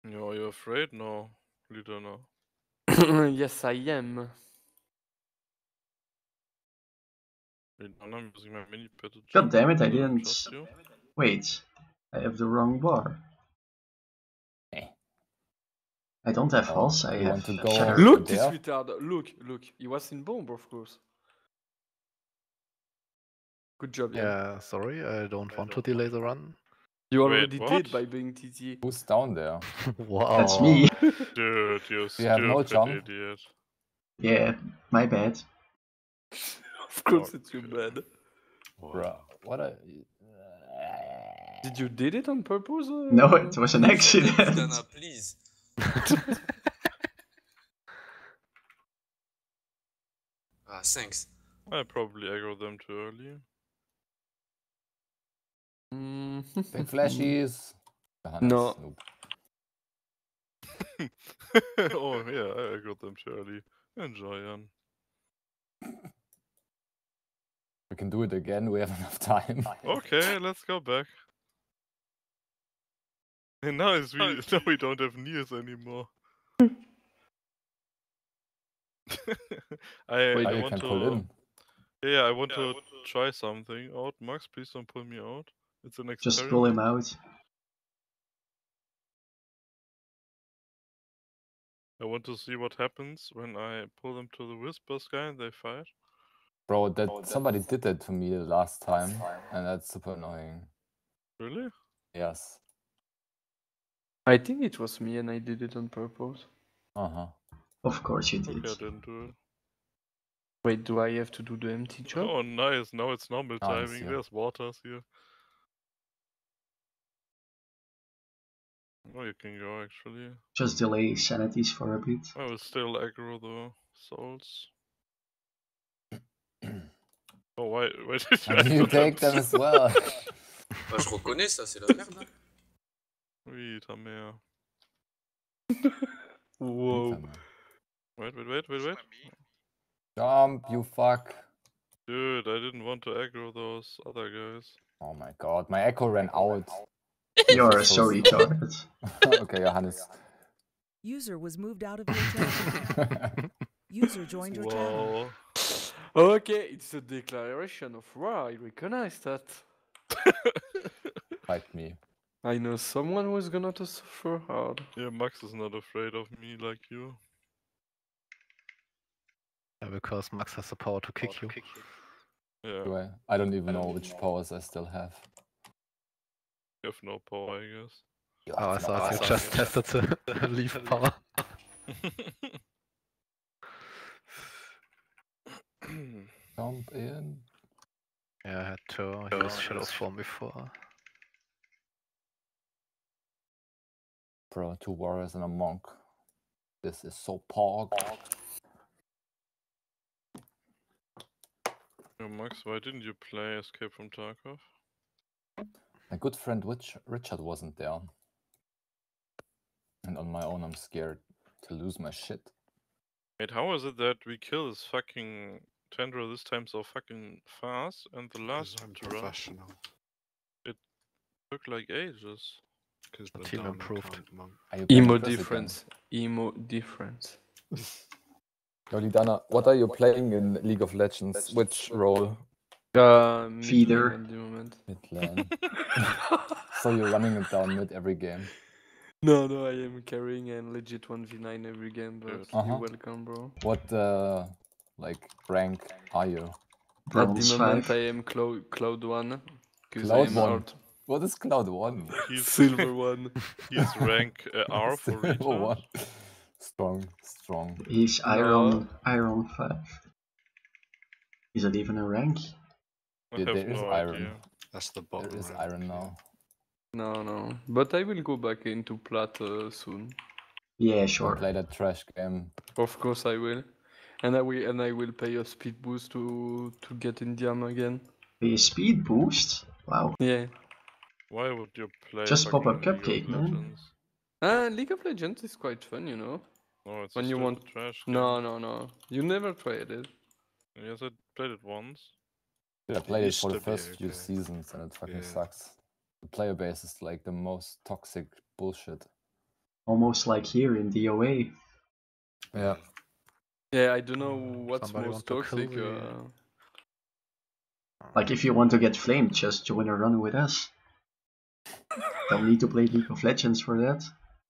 Yeah, are you afraid now, leader now? Yes, I am. I'm using my mini pad to God jump. damn it, I Does didn't. trust you? Wait, I have the wrong bar. Eh. I don't have Oh, Hulse, I you have want to go- Shatter. Look, this there? retard. Look. He was in bomb, of course. Good job, Jan. Yeah, sorry, I don't want to delay the run. You Wait, already did what? by being TT. Who's down there? Wow. That's me. Dude, you You have no stupid jump? idiot. Yeah, my bad. Of course, it's your bad. Bruh, what a... Did you did it on purpose? No, it was an accident. Dana, please. Thanks. I probably aggro them too early. Big flashies. Johannes, No. noob. Oh yeah, I aggroed them too early. Enjoy, Jan. We can do it again, we have enough time. Okay, let's go back. And now we don't have Niers anymore. I You want can to pull in. Yeah, I want to try something out. Max, please don't pull me out. It's an experiment. Just pull him out. I want to see what happens when I pull them to the Whisper Sky and they fight. Bro, somebody did that to me last time, and that's super annoying. Really? Yes. I think it was me and I did it on purpose. Uh-huh. Of course you Okay, did. I didn't do it. Wait, do I have to do the empty job? Oh, nice. Now it's normal Nice, timing. yeah. There's waters here. Oh, you can go actually. Just delay sanities for a bit. I will still aggro the souls. Oh, wait. You take them as well. Bah, je reconnais ça, c'est la merde. Hein. Oui, ta mère. Whoa. Wait. Jump, you fuck. Dude, I didn't want to aggro those other guys. Oh my god, my echo ran out. You're so retarded. Okay, Johannes. User was moved out of your channel. User joined your channel. Wow. Okay, it's a declaration of war. I recognize that. Fight me. I know someone who is gonna to suffer hard. Yeah, Max is not afraid of me like you. Yeah, because Max has the power to kick you. Yeah, I don't even know which powers I still have. you have no power, I guess. Oh, I thought you just tested the leaf power. Jump in. Yeah, I had to use Shadow's Form before. Bro, 2 warriors and a monk. This is so pog. Yeah, Max, why didn't you play Escape from Tarkov? My good friend Richard wasn't there. And on my own I'm scared to lose my shit. Wait, how is it that we kill this fucking Tendra this time so fucking fast and the last I'm run professional. took like ages? Because The team improved. Are you playing Emo President? difference. Emo difference. Yo, Lidana, what are you playing in League of Legends? Which role? Mid Feeder. lane at the moment. Mid lane. So you're running it down mid every game. No, I am carrying a legit 1v9 every game, but Good. you're welcome, bro. What like rank are you? At Bronze the moment 5. I am Cloud 1. Cloud 1? What is Cloud 1? He's Silver 1. He's rank R for Silver retard. 1. Strong. He's Iron 5. Is that even a rank? I Yeah, have there is no iron. idea. That's the bottom. There is rank, iron yeah. now. No. But I will go back into plat soon. Yeah, Don't sure. play that trash game. Of course I will. And I will pay a speed boost to get in Diam again. A speed boost? Wow. Yeah. Why would you play Just pop up fucking League Cupcake, of man. Legends? League of Legends is quite fun, you know. No, it's When just you a want- trash game. No. You never tried it. Yes, I played it once. I played it used for the to be first few okay. seasons and it fucking Yeah. sucks. The player base is like the most toxic bullshit. Almost like here in DOA. Yeah. Yeah, I don't know what's Somebody most want to kill toxic. the- Like if you want to get flamed, just join a run with us. Don't need to play League of Legends for that.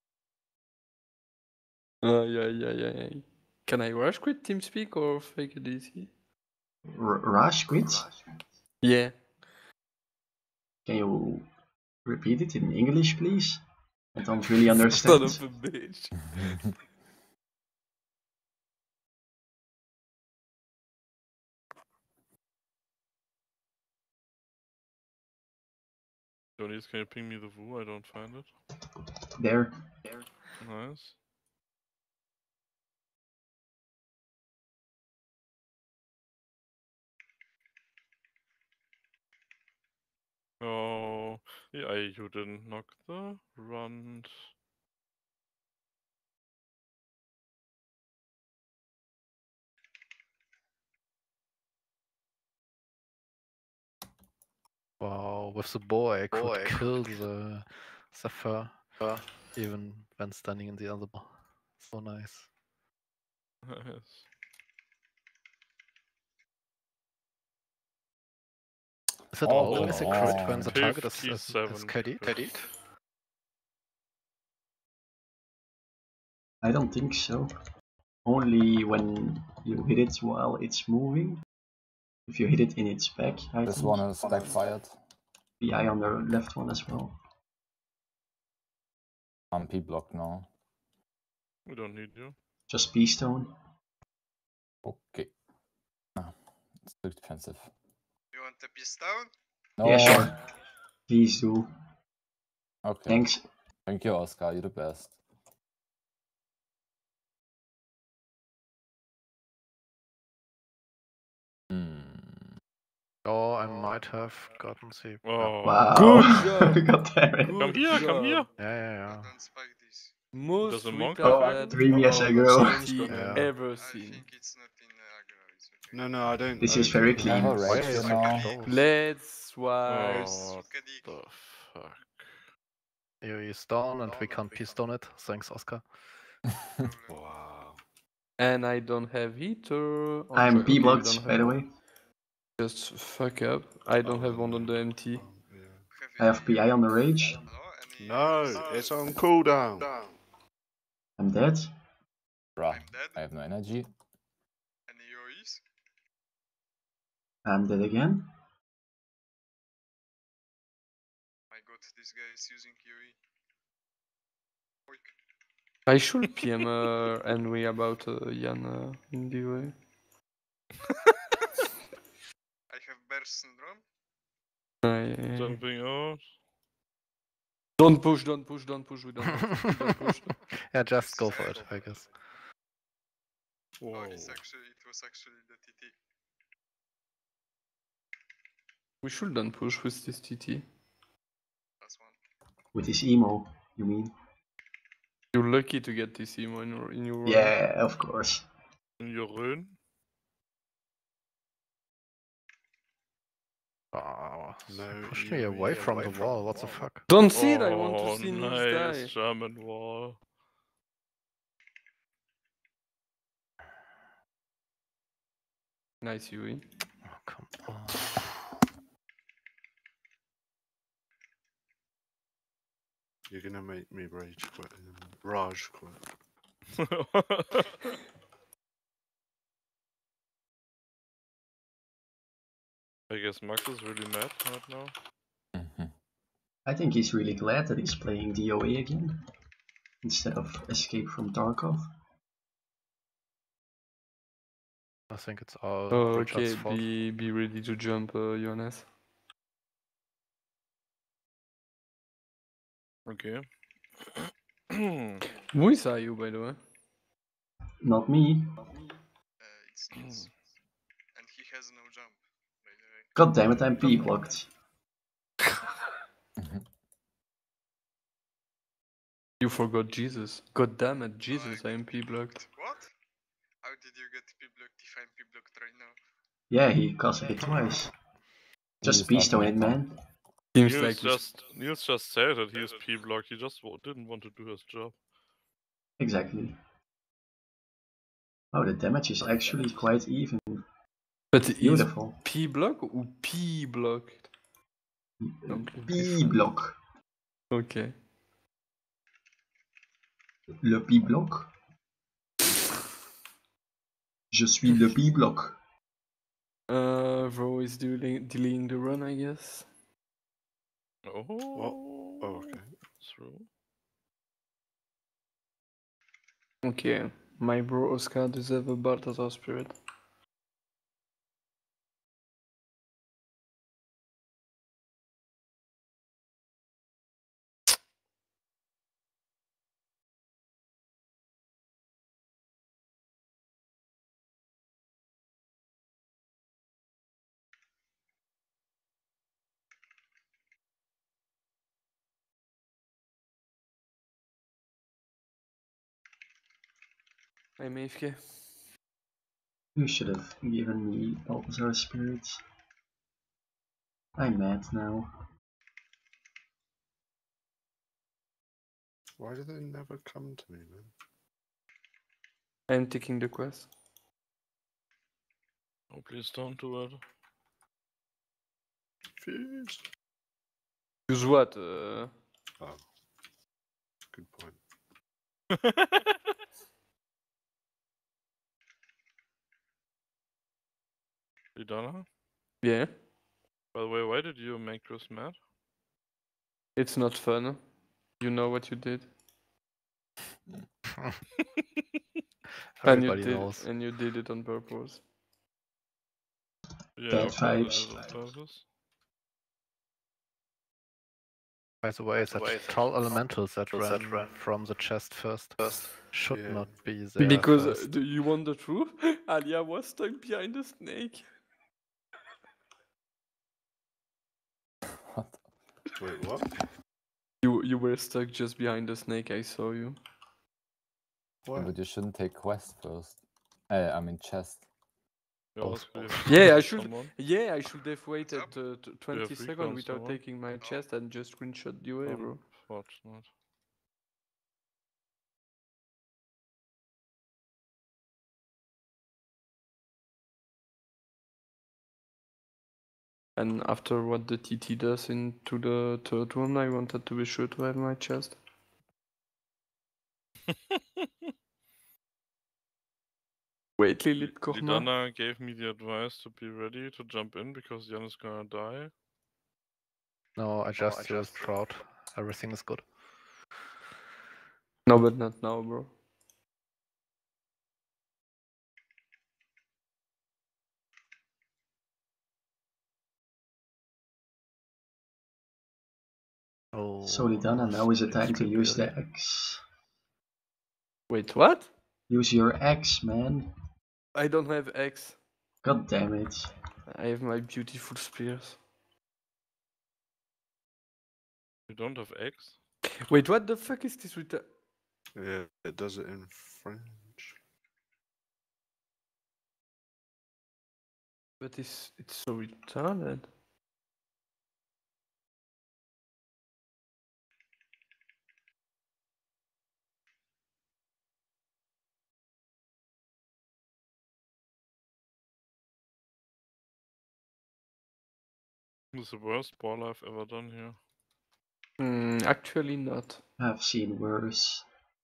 Yeah. Can I rush quit TeamSpeak or fake it easy? Raj quit? Yeah. Can you repeat it in English, please? I don't really Son understand. of a bitch. Johnny's, can you ping me the Wu? I don't find it. There. Nice. Oh, yeah, you didn't knock the run. Wow, with the bow I could kill the Zephyr even when standing in the other ball. So nice. Nice. Is it Oh, always a crit when the come target is 57 KD? I don't think so. Only when you hit it while it's moving. If you hit it in its back, I This think. one is backfired. The eye on the left one as well. I'm P-blocked now. We don't need you. Just P-Stone. Okay. Ah, it's too expensive. You want the P-Stone? No. Yeah, sure. Please do. Okay. Thanks. Thank you, Oscar. You're the best. Oh, I might have gotten the. Oh, Wow. Good job. God damn it. come here, come here. Yeah. Don't spike this. Most Does a monk retarded have aggro? 3 years ago. Yeah. ever I seen. think it's not in aggro. It's okay. No, I don't. This I is don't very think clean. Never Why rage are you you so now. close? Let's wire. Oh, Kadik. the fuck. You stone and we can't pistone it. Thanks, Oscar. Wow. And I don't have heater. Oh, I'm okay, you P-blocked, don't by have the one. way. Just fuck up. I don't have one on the MT. I have PI on the Rage. Hello? Any No, it's on cooldown. I'm dead. Bruh, I'm dead. I have no energy. Any UAVs? I'm dead again. My god, this guy is using UE. Quick. I should PM Henry about Jan in the way. I have burst syndrome. Jumping out. Don't push, we don't push. Yeah, just go for it, I guess. Oh, Whoa. it was actually the TT. We shouldn't push with this TT. That's one. With his emo, you mean? You're lucky to get this emo in your Yeah, of course. In your run? Oh, No, push me away from the wall, what the fuck? Don't see it, I want Oh, to see Nils nice die. German wall. Nice Yui. Oh, come on. You're gonna make me rage quit. Raj quit. I guess Max is really mad right now. I think he's really glad that he's playing DOA again. Instead of Escape from Tarkov. I think it's all Oh, Richard's okay, fault. be ready to jump, Jonas. Okay. Who is you, by the way? Not me. It's Nils. And he has no jump, by the way. God damn it, I'm P-blocked. You forgot Jesus. God damn it, Jesus, I am P-blocked. What? How did you get P-blocked if I'm P-blocked right now? Yeah, he casted it twice. Just P-Stone it, man. Seems Niels like we just said that he is P-block. He just didn't want to do his job. Exactly. Oh, the damage is actually quite even. But is Beautiful. P block ou P block? P block. Ok. Le P block. Je suis le P block. Ro is delaying the run, I guess. Oh, okay. True. Okay, my bro Oscar deserve a Balthazar spirit. I'm AFK. You should have given me Balthazar spirits. I'm mad now. Why do they never come to me, man? I'm taking the quest. Oh, please don't do it. Fuse. Use what? Oh. Good point. Lidana? Yeah. By the way, why did you make Chris mad? It's not fun. You know what you did. Everybody knows. And you did it on purpose. Yeah, Bad of course I did vibes. it on purpose. By the way, that troll elementals that ran from the chest first should Yeah. not be there Because first. do you want the truth? Alia was stuck behind the snake. Wait, what? You were stuck just behind the snake. I saw you. What? But you shouldn't take quest first. I mean chest. Yeah, Oh. Oscar, you Yeah, I have should. someone? Yeah, I should have waited You 20 have seconds recon without someone? taking my chest and just screenshot the way, bro. Unfortunate. And after what the TT does into the third one, I wanted to be sure to have my chest. Wait, Lilith Korma. Lidana gave me the advice to be ready to jump in because Jan is gonna die. No, I just used Trout. Everything is good. No, but not now, bro. Oh, So Lidana, now is the time to use the stupid. X. Wait, what? Use your X, man. I don't have X. God damn it. I have my beautiful spears. You don't have X? Wait, what the fuck is this with the... Yeah, it does it in French. But it's so retarded. This is the worst ball I've ever done here. Actually not. I've seen worse.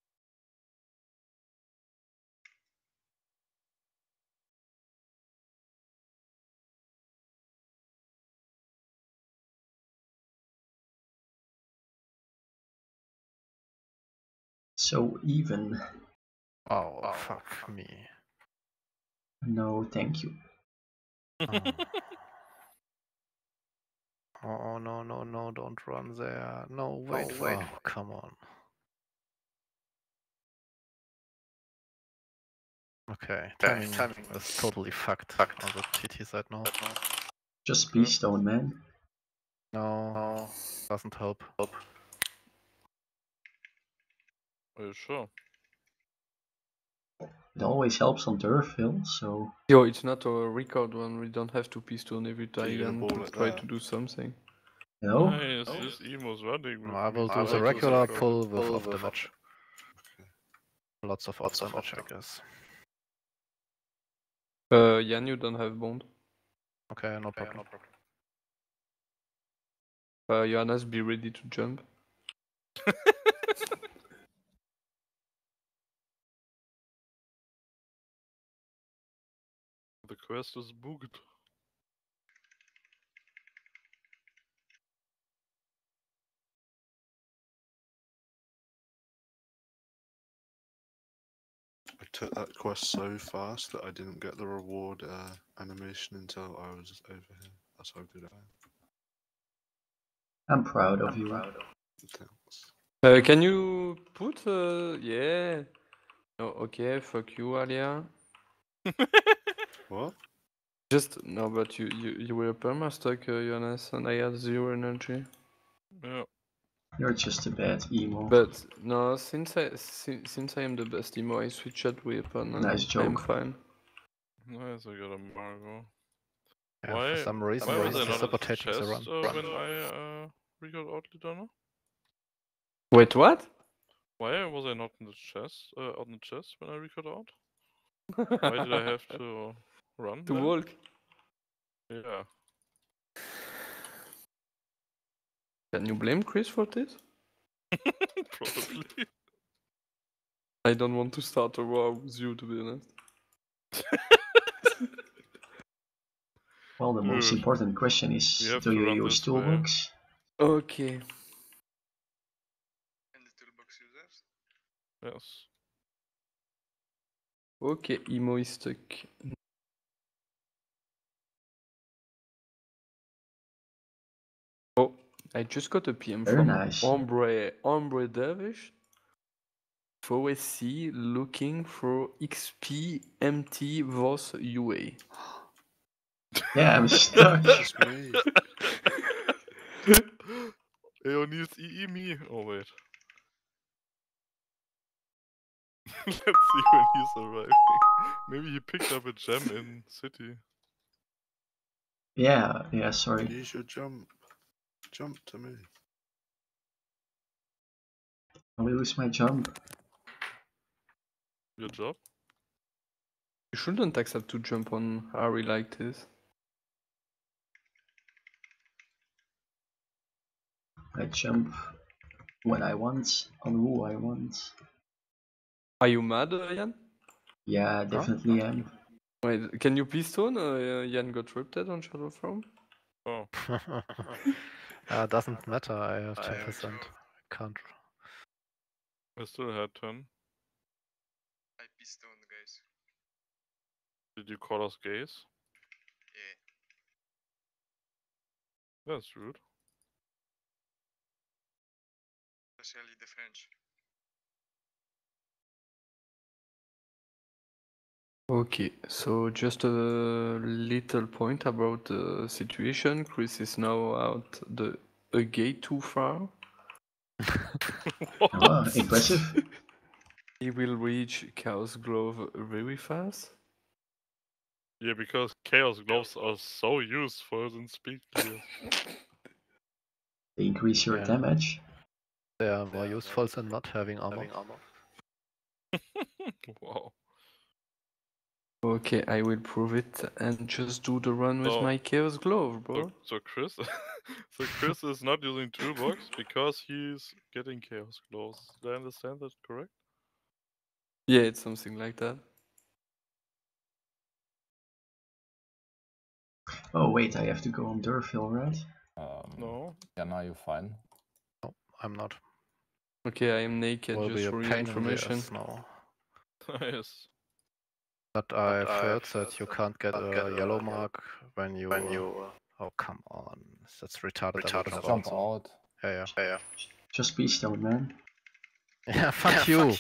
So even. Oh, fuck me. No, thank you. Oh, no, don't run there. No, wait. Oh, come on. Okay, timing is totally fucked on the TT side now. Just Beast Stone, man. No, doesn't help. Are you sure? It always helps on turf hill, so. Yo, it's not a record one. We don't have to pistol every you gonna time ball to it try there? to do something. No? Nice, this emo's running with I will me. do the regular pull with off damage. Lots of odds damage, I guess. Jan, you don't have bond. Okay, no problem. Johannes, be ready to jump. The quest is booked. I took that quest so fast that I didn't get the reward animation until I was over here. That's how good I am. I'm proud of you. Thanks. Can you put yeah. Oh, okay, fuck you, Alia. What? Just no, but you were perma-stuck, Johannes, and I had 0 energy. Yeah. You're just a bad emo. But no, since I am the best emo, I switched out weapon and Nice I'm joke. fine. Nice, I got a Margo. Yeah, Why? for some reason, Why was I Raze is not at the sabotating the chest run. when I recalled out Lidana? Wait, what? Why was I not in the chest? On the chest when I recalled out? Why did I have to run? To then? walk? Yeah. Can you blame Chris for this? Probably. I don't want to start a war with you, to be honest. Well, the most Ugh. important question We is, have do to you run use this way. toolbox? Okay. And the toolbox users? Yes. Okay, emo is stuck. Oh, I just got a PM Very from nice. Ombre Dervish. FOSC looking for XP MT VOS UA. Yeah, I'm stuck. It's me. Eon needs EE me. Oh wait. Let's see when he's arriving. Maybe he picked up a gem in city. Yeah, sorry. Use your jump. Jump to me. I will lose my jump. Good job. You shouldn't accept to jump on Harry like this. I jump when I want, on who I want. Are you mad, Jan? Yeah, definitely am. Wait, can you please tone? Jan got ripped at on Shadow Throne? Oh. Doesn't matter, I have 10%. Can't. I still had 10. I pissed-stoned, guys. Did you call us gays? Yeah, That's rude. especially the French. Okay, so just a little point about the situation. Chris is now out a gate too far. Oh, impressive. He will reach Chaos Glove very fast. Yeah, because Chaos Gloves are so useful in speed clear. They increase your Yeah. damage. They are more useful than not having armor. Wow. Okay, I will prove it and just do the run with So- my Chaos Glove, bro. So Chris, so Chris is not using Toolbox because he's getting Chaos Gloves. Did I understand that correct? Yeah, it's something like that. Oh wait, I have to go on Durfil, right? No. Yeah, now you're fine. No, I'm not. Okay, I am naked, Will be just a for your pain in the information. ass now. Nice. But I've heard that you can't get a yellow mark when you. Oh, come on. That's retarded. Jump out. Yeah. Just Peastone, man. Yeah, fuck you.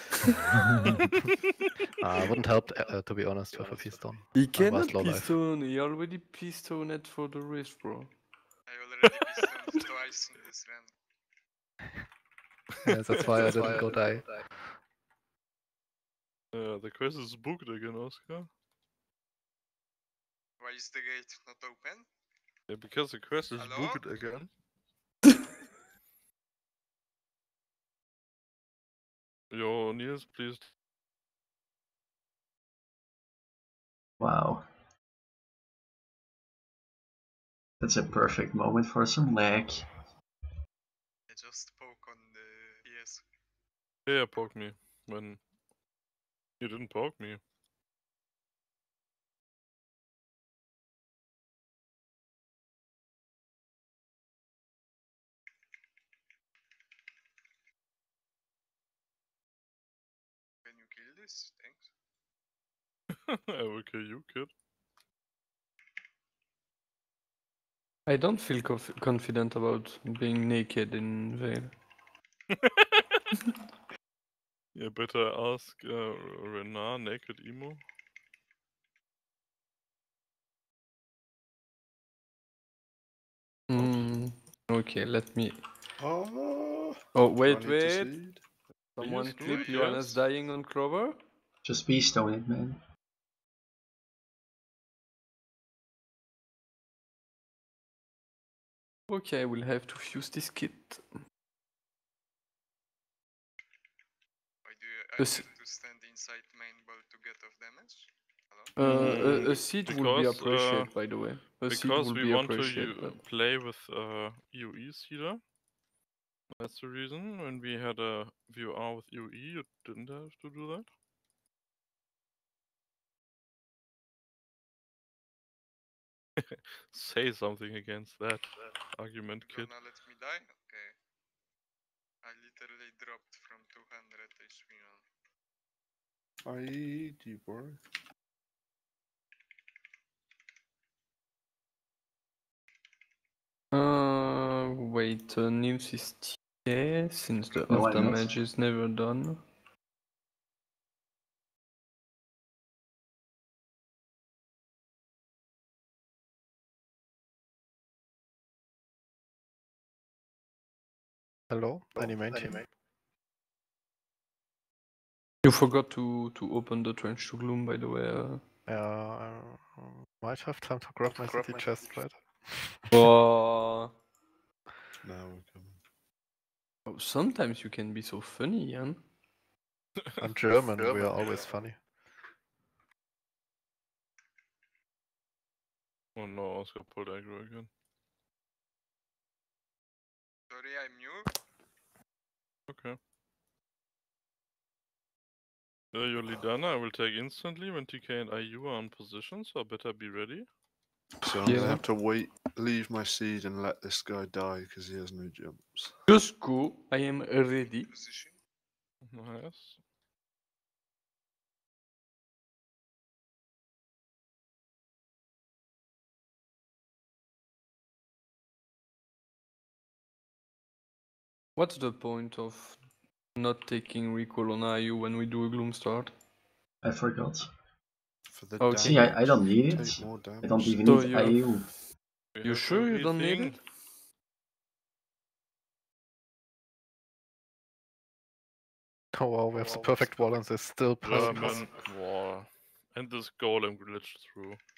Wouldn't help, to be honest, with a Peastone. He I was cannot low life. Peastone, he already Peastoned for the Rift, bro. I already pissed-stoned twice in this run. Yeah, that's why I didn't go die. The quest is booked again, Oscar. Why is the gate not open? Yeah, because the quest is Hello? booked again. Yo, Niels, please Wow. That's a perfect moment for some lag. I just poke on the ES. Yeah, poke me when you didn't poke me. Can you kill this? Thanks. I will kill you, kid. I don't feel confident about being naked in Vale. Yeah, better ask Renar, naked emo. Okay, let me. Oh, Oh, do I wait, need to wait. seed? Someone Please do clip it, Johannes yes. dying on Clover? Just be stone it, man. Okay, I will have to fuse this kit. Why do I Yes. have to stand inside main ball to get off damage? Hello? A seed would be because, appreciated, by the way. A seed Because would we be want to appreciated. play with EOE seeder. That's the reason. When we had a VR with EOE, you didn't have to do that. Say something against that argument, You're kid. gonna let me die? Okay. I literally dropped from 200 HP on. I do work. Wait, Nils is TA since the No, off I'm not. damage is never done. Hello, any main team? You forgot to open the Trench to Gloom, by the way. Yeah, I might have time to grab my city chest, right? Oh, Now we're coming. sometimes you can be so funny, Jan. I'm German, we are always funny. Oh no, Oscar pulled aggro again. Sorry, I'm new. Okay. Your Lidana I will take instantly when TK and IU are on position, so I better be ready. So I'm Yeah. gonna have to wait, leave my seed, and let this guy die because he has no jumps. Just go, I am ready. Position. Nice. What's the point of not taking recall on IU when we do a Gloom start? I forgot. For the Okay. damage, See, I don't need it. take more damage. I don't even So need you have- IU. We You have sure you don't need everything. it? Oh wow, we have the perfect wall and they still pass. German wall. And this golem glitched through.